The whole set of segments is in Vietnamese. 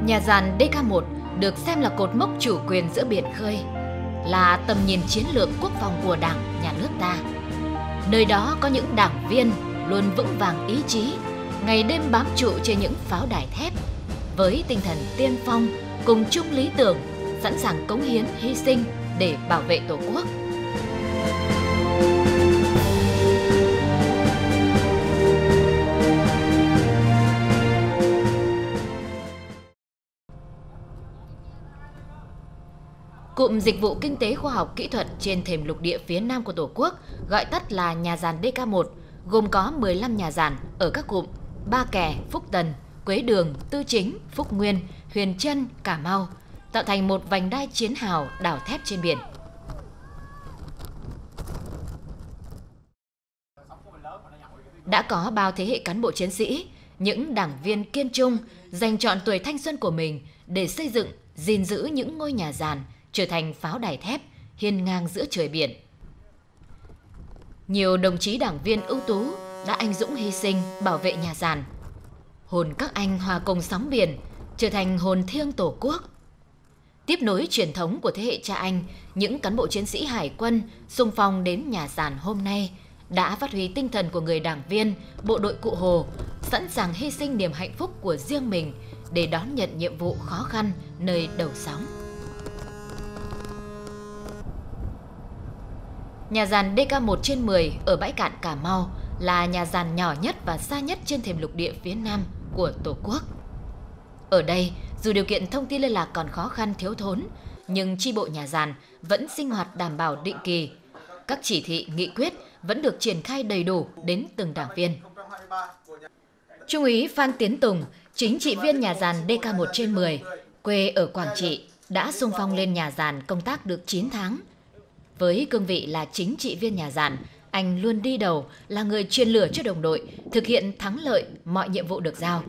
Nhà giàn DK1 được xem là cột mốc chủ quyền giữa biển khơi, là tầm nhìn chiến lược quốc phòng của Đảng, Nhà nước ta. Nơi đó có những đảng viên luôn vững vàng ý chí, ngày đêm bám trụ trên những pháo đài thép, với tinh thần tiên phong, cùng chung lý tưởng, sẵn sàng cống hiến, hy sinh để bảo vệ Tổ quốc. Cụm Dịch vụ Kinh tế Khoa học Kỹ thuật trên thềm lục địa phía Nam của Tổ quốc, gọi tắt là nhà giàn DK1, gồm có 15 nhà giàn ở các cụm Ba Kè, Phúc Tần, Quế Đường, Tư Chính, Phúc Nguyên, Huyền Trân, Cà Mau, tạo thành một vành đai chiến hào đảo thép trên biển. Đã có bao thế hệ cán bộ chiến sĩ, những đảng viên kiên trung dành trọn tuổi thanh xuân của mình để xây dựng, gìn giữ những ngôi nhà giàn trở thành pháo đài thép hiên ngang giữa trời biển. Nhiều đồng chí đảng viên ưu tú đã anh dũng hy sinh bảo vệ nhà giàn. Hồn các anh hòa cùng sóng biển, trở thành hồn thiêng Tổ quốc. Tiếp nối truyền thống của thế hệ cha anh, những cán bộ chiến sĩ hải quân xung phong đến nhà giàn hôm nay đã phát huy tinh thần của người đảng viên, bộ đội Cụ Hồ, sẵn sàng hy sinh niềm hạnh phúc của riêng mình để đón nhận nhiệm vụ khó khăn nơi đầu sóng. Nhà giàn DK1/10 ở bãi cạn Cà Mau là nhà giàn nhỏ nhất và xa nhất trên thềm lục địa phía Nam của Tổ quốc. Ở đây, dù điều kiện thông tin liên lạc còn khó khăn thiếu thốn, nhưng chi bộ nhà giàn vẫn sinh hoạt đảm bảo định kỳ. Các chỉ thị, nghị quyết vẫn được triển khai đầy đủ đến từng đảng viên. Trung úy Phan Tiến Tùng, chính trị viên nhà giàn DK1/10, quê ở Quảng Trị, đã xung phong lên nhà giàn công tác được 9 tháng. Với cương vị là chính trị viên nhà giàn, anh luôn đi đầu, là người truyền lửa cho đồng đội, thực hiện thắng lợi mọi nhiệm vụ được giao.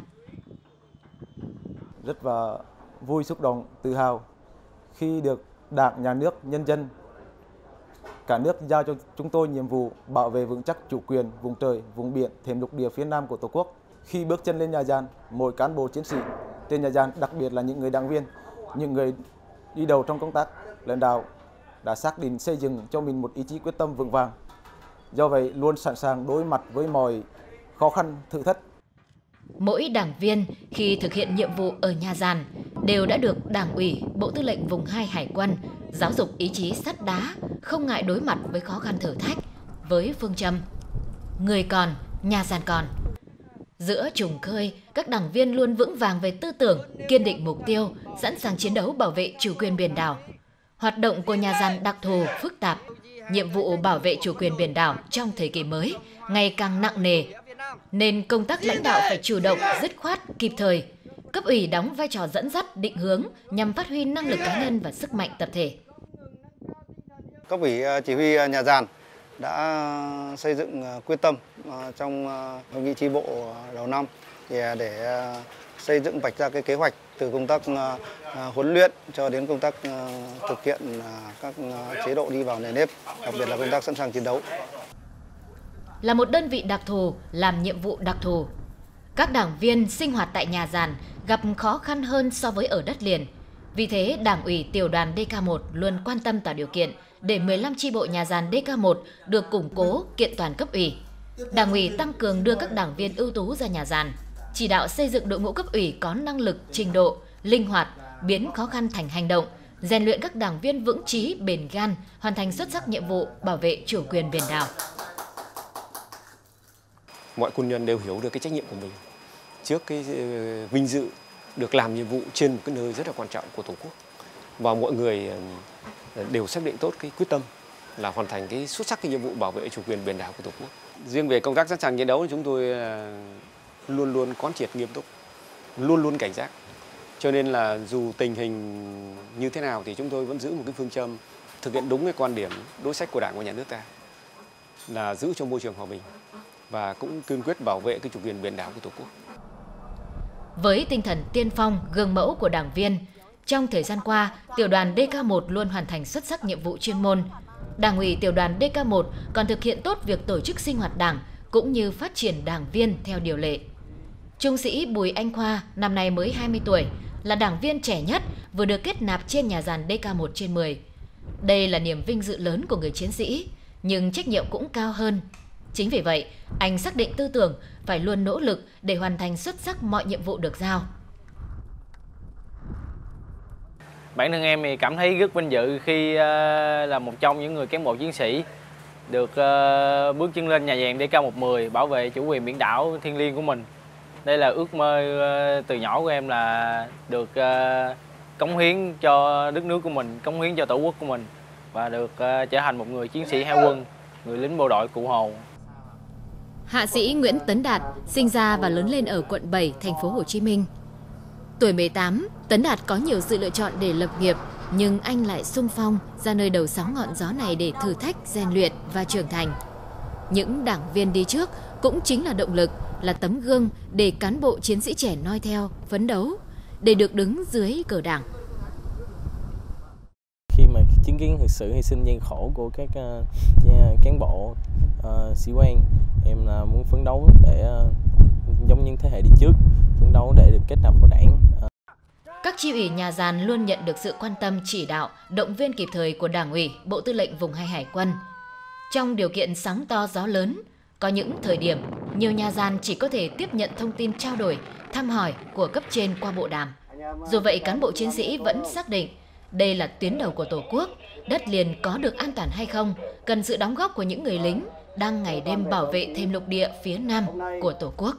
Rất là vui, xúc động, tự hào khi được Đảng, Nhà nước, nhân dân cả nước giao cho chúng tôi nhiệm vụ bảo vệ vững chắc chủ quyền vùng trời, vùng biển, thềm lục địa phía Nam của Tổ quốc. Khi bước chân lên nhà giàn, mỗi cán bộ chiến sĩ trên nhà giàn, đặc biệt là những người đảng viên, những người đi đầu trong công tác lãnh đạo đã xác định xây dựng cho mình một ý chí quyết tâm vững vàng. Do vậy, luôn sẵn sàng đối mặt với mọi khó khăn, thử thách. Mỗi đảng viên khi thực hiện nhiệm vụ ở nhà giàn đều đã được Đảng ủy, Bộ Tư lệnh Vùng 2 Hải quân giáo dục ý chí sắt đá, không ngại đối mặt với khó khăn thử thách, với phương châm người còn, nhà giàn còn. Giữa trùng khơi, các đảng viên luôn vững vàng về tư tưởng, kiên định mục tiêu, sẵn sàng chiến đấu bảo vệ chủ quyền biển đảo. Hoạt động của nhà giàn đặc thù, phức tạp, nhiệm vụ bảo vệ chủ quyền biển đảo trong thời kỳ mới ngày càng nặng nề, nên công tác lãnh đạo phải chủ động, dứt khoát, kịp thời. Cấp ủy đóng vai trò dẫn dắt, định hướng nhằm phát huy năng lực cá nhân và sức mạnh tập thể. Cấp ủy chỉ huy nhà giàn đã xây dựng quyết tâm trong hội nghị chi bộ đầu năm để xây dựng vạch ra cái kế hoạch từ công tác huấn luyện cho đến công tác thực hiện các chế độ đi vào nề nếp, đặc biệt là công tác sẵn sàng chiến đấu. Là một đơn vị đặc thù, làm nhiệm vụ đặc thù, các đảng viên sinh hoạt tại nhà giàn gặp khó khăn hơn so với ở đất liền. Vì thế, Đảng ủy Tiểu đoàn DK1 luôn quan tâm tạo điều kiện để 15 chi bộ nhà giàn DK1 được củng cố, kiện toàn cấp ủy. Đảng ủy tăng cường đưa các đảng viên ưu tú ra nhà giàn, chỉ đạo xây dựng đội ngũ cấp ủy có năng lực, trình độ, linh hoạt, biến khó khăn thành hành động, rèn luyện các đảng viên vững chí, bền gan, hoàn thành xuất sắc nhiệm vụ bảo vệ chủ quyền biển đảo. Mọi quân nhân đều hiểu được cái trách nhiệm của mình trước cái vinh dự được làm nhiệm vụ trên một cái nơi rất là quan trọng của Tổ quốc, và mọi người đều xác định tốt cái quyết tâm là hoàn thành cái xuất sắc cái nhiệm vụ bảo vệ chủ quyền biển đảo của Tổ quốc. Riêng về công tác sẵn sàng chiến đấu thì chúng tôi luôn luôn quán triệt nghiêm túc, luôn luôn cảnh giác. Cho nên là dù tình hình như thế nào thì chúng tôi vẫn giữ một cái phương châm thực hiện đúng cái quan điểm đối sách của Đảng và Nhà nước ta là giữ cho môi trường hòa bình và cũng kiên quyết bảo vệ cái chủ quyền biển đảo của Tổ quốc. Với tinh thần tiên phong, gương mẫu của đảng viên, trong thời gian qua, Tiểu đoàn DK1 luôn hoàn thành xuất sắc nhiệm vụ chuyên môn. Đảng ủy Tiểu đoàn DK1 còn thực hiện tốt việc tổ chức sinh hoạt đảng cũng như phát triển đảng viên theo điều lệ. Trung sĩ Bùi Anh Khoa, năm nay mới 20 tuổi, là đảng viên trẻ nhất vừa được kết nạp trên nhà giàn DK1/10. Đây là niềm vinh dự lớn của người chiến sĩ, nhưng trách nhiệm cũng cao hơn. Chính vì vậy, anh xác định tư tưởng phải luôn nỗ lực để hoàn thành xuất sắc mọi nhiệm vụ được giao. Bản thân em thì cảm thấy rất vinh dự khi là một trong những người cán bộ chiến sĩ được bước chân lên nhà giàn DK1/10 bảo vệ chủ quyền biển đảo thiêng liêng của mình. Đây là ước mơ từ nhỏ của em là được cống hiến cho đất nước của mình, cống hiến cho tổ quốc của mình và được trở thành một người chiến sĩ hải quân, người lính bộ đội Cụ Hồ. Hạ sĩ Nguyễn Tấn Đạt sinh ra và lớn lên ở quận 7, thành phố Hồ Chí Minh. Tuổi 18, Tấn Đạt có nhiều sự lựa chọn để lập nghiệp, nhưng anh lại xung phong ra nơi đầu sóng ngọn gió này để thử thách, rèn luyện và trưởng thành. Những đảng viên đi trước cũng chính là động lực, là tấm gương để cán bộ chiến sĩ trẻ noi theo, phấn đấu, để được đứng dưới cờ Đảng. Khi mà chứng kiến sự hy sinh gian khổ của các cán bộ, sĩ quan, em là muốn phấn đấu để giống những thế hệ đi trước, phấn đấu để được kết nạp vào Đảng. Các chi ủy nhà giàn luôn nhận được sự quan tâm chỉ đạo, động viên kịp thời của Đảng ủy, Bộ Tư lệnh Vùng 2 Hải quân. Trong điều kiện sóng to gió lớn, có những thời điểm nhiều nhà giàn chỉ có thể tiếp nhận thông tin trao đổi, thăm hỏi của cấp trên qua bộ đàm. Dù vậy, cán bộ chiến sĩ vẫn xác định đây là tuyến đầu của Tổ quốc, đất liền có được an toàn hay không, cần sự đóng góp của những người lính đang ngày đêm bảo vệ thềm lục địa phía Nam của Tổ quốc.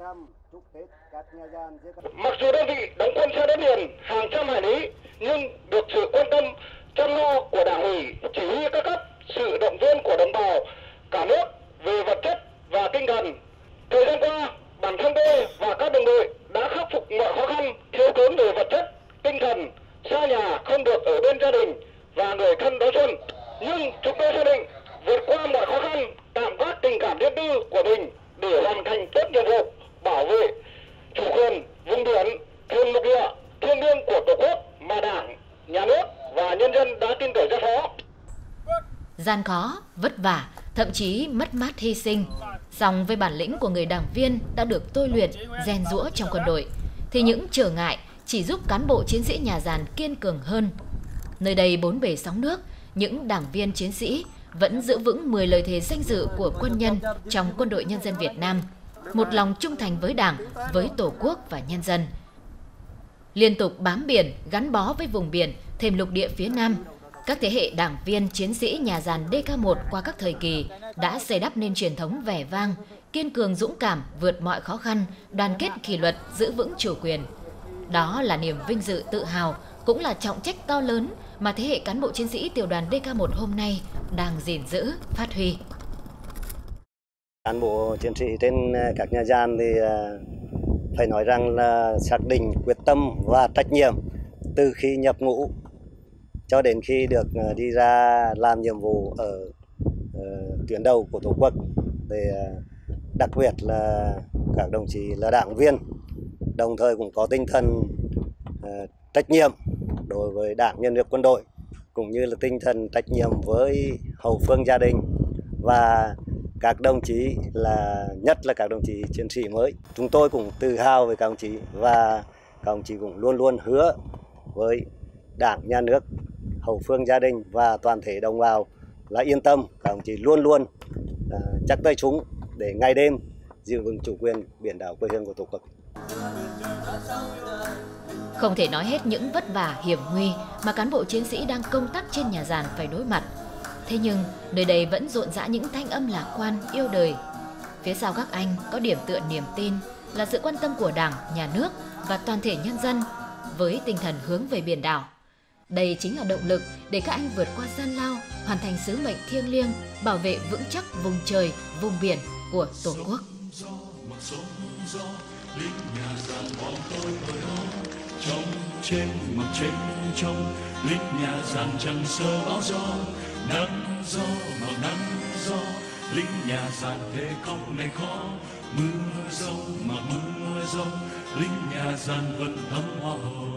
Mặc dù đơn vị đóng quân xa đất liền hàng trăm hải lý, nhưng được sự quan tâm chăm lo của Đảng ủy, chỉ huy các cấp, sự động viên của đồng bào cả nước về vật chất và tinh thần. Thời gian qua, bản thân tôi và các đồng đội đã khắc phục mọi khó khăn, thiếu thốn về vật chất, tinh thần, xa nhà không được ở bên gia đình và người thân đón xuân. Nhưng chúng tôi xác định vượt qua mọi khó khăn, tạm gác tình cảm riêng tư của mình để hoàn thành tốt nhiệm vụ bảo vệ chủ quyền vùng biển, thềm lục địa thiêng liêng của Tổ quốc mà Đảng, Nhà nước và nhân dân đã tin tưởng giao phó. Gian khó, vất vả, thậm chí mất mát hy sinh, song với bản lĩnh của người đảng viên đã được tôi luyện, rèn giũa trong quân đội, thì những trở ngại chỉ giúp cán bộ chiến sĩ nhà giàn kiên cường hơn. Nơi đây bốn bề sóng nước, những đảng viên chiến sĩ vẫn giữ vững 10 lời thề danh dự của quân nhân trong Quân đội Nhân dân Việt Nam, một lòng trung thành với Đảng, với Tổ quốc và nhân dân. Liên tục bám biển, gắn bó với vùng biển, thềm lục địa phía Nam, các thế hệ đảng viên chiến sĩ nhà giàn DK1 qua các thời kỳ đã xây đắp nên truyền thống vẻ vang, kiên cường dũng cảm vượt mọi khó khăn, đoàn kết kỷ luật, giữ vững chủ quyền. Đó là niềm vinh dự tự hào, cũng là trọng trách to lớn mà thế hệ cán bộ chiến sĩ tiểu đoàn DK1 hôm nay đang gìn giữ, phát huy. Cán bộ chiến sĩ trên các nhà giàn thì phải nói rằng là xác định quyết tâm và trách nhiệm từ khi nhập ngũ cho đến khi được đi ra làm nhiệm vụ ở tuyến đầu của Tổ quốc. Để đặc biệt là các đồng chí là đảng viên, đồng thời cũng có tinh thần trách nhiệm đối với Đảng, Nhà nước, quân đội, cũng như là tinh thần trách nhiệm với hậu phương gia đình và các đồng chí, là nhất là các đồng chí chiến sĩ mới. Chúng tôi cũng tự hào về các đồng chí và các đồng chí cũng luôn luôn hứa với Đảng, Nhà nước, hậu phương gia đình và toàn thể đồng bào là yên tâm, các đồng chí luôn luôn chắc tay súng để ngày đêm giữ vững chủ quyền biển đảo quê hương của Tổ quốc. Không thể nói hết những vất vả, hiểm nguy mà cán bộ chiến sĩ đang công tác trên nhà giàn phải đối mặt. Thế nhưng, nơi đây vẫn rộn rã những thanh âm lạc quan, yêu đời. Phía sau các anh có điểm tựa niềm tin là sự quan tâm của Đảng, Nhà nước và toàn thể nhân dân với tinh thần hướng về biển đảo. Đây chính là động lực để các anh vượt qua gian lao, hoàn thành sứ mệnh thiêng liêng, bảo vệ vững chắc vùng trời, vùng biển của Tổ quốc. Trong trên mặt trên trong lính nhà giàn chẳng sợ bão gió, nắng gió màu nắng gió, lính nhà giàn thế không này khó, mưa rông mà mưa rông, lính nhà giàn vẫn thấm hoa hồng.